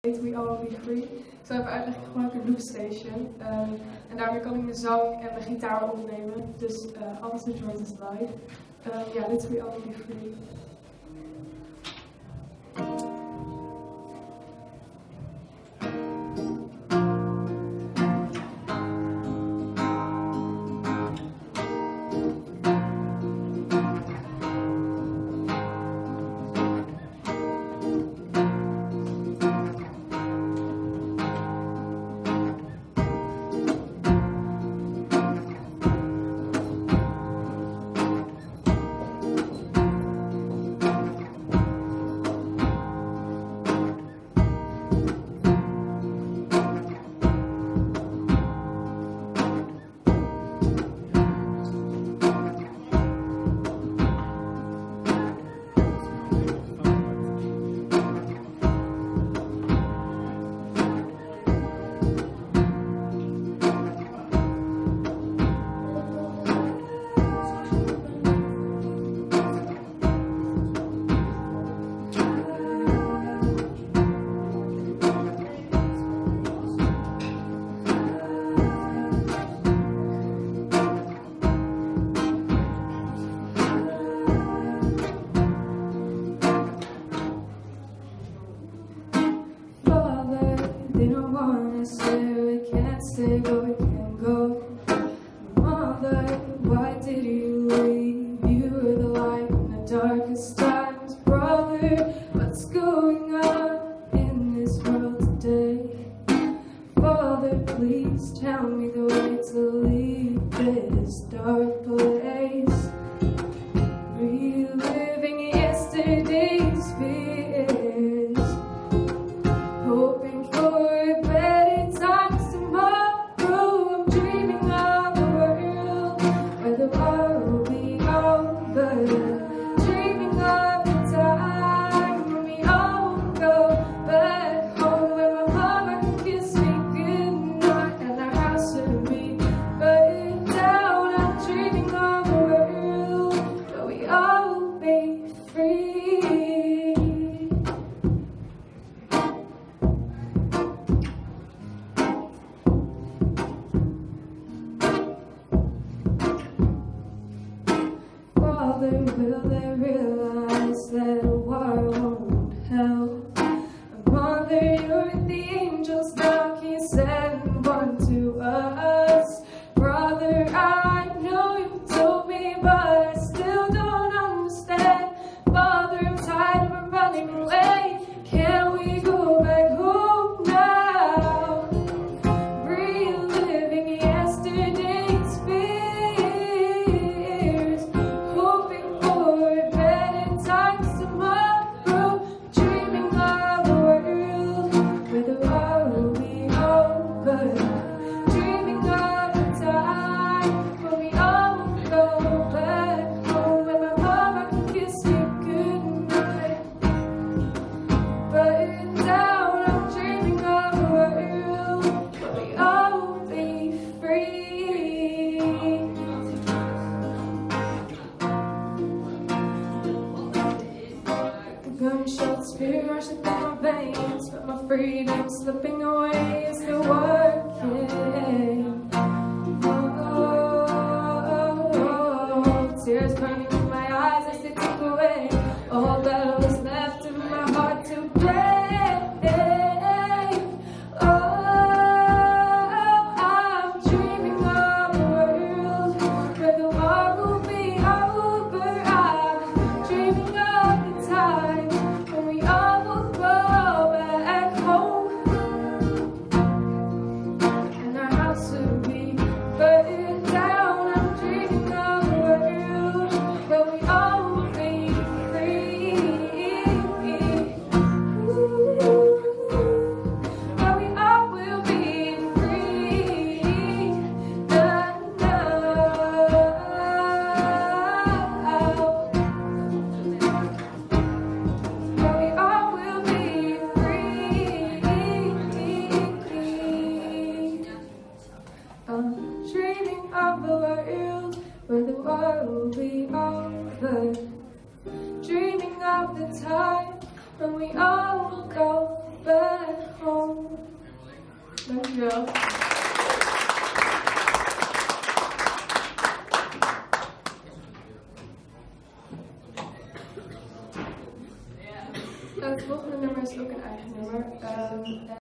We All Be Free. Zo hebben we eigenlijk gewoon een loopstation. En daarmee kan ik mijn zang en mijn gitaar opnemen. Dus alles wat je hoort is live. Ja, dit is We All Be Free. They don't wanna say we can't stay, but we can go. Mother, why did you leave? You were the light in the darkest times. Brother, what's going on in this world today? Father, please tell me the way to leave this dark place. Reliving yesterday's fears, hoping for better times tomorrow. I'm dreaming of a world where the war will be over. Dreaming of the time when we all go back home, where my mama can kiss me goodnight and our house will be burned down. I'm dreaming of a world where we all will be free. Father, will they realize that a war won't help? Mother, you're the angels now, can you send one to us? Brother, I know you told me, but I still don't understand. Father, I'm tired of running away. Can we go back home now? Reliving yesterday's fears, hoping for better times tomorrow. Dreaming of a world where the war will be over. Dreaming of the time when we all go back home, where my mama can kiss me goodnight. Burn down, I'm dreaming of a world where we all will be free. The gunshots fear rushing through my veins, but my freedom slipping away is still working. Tears burning in my eyes as they took away all that was left of my heart to break. I'm dreaming of a world where the war will be over. I'm dreaming of the time when we all will go back home. And Dankjewel. Het volgende nummer is ook een eigen nummer.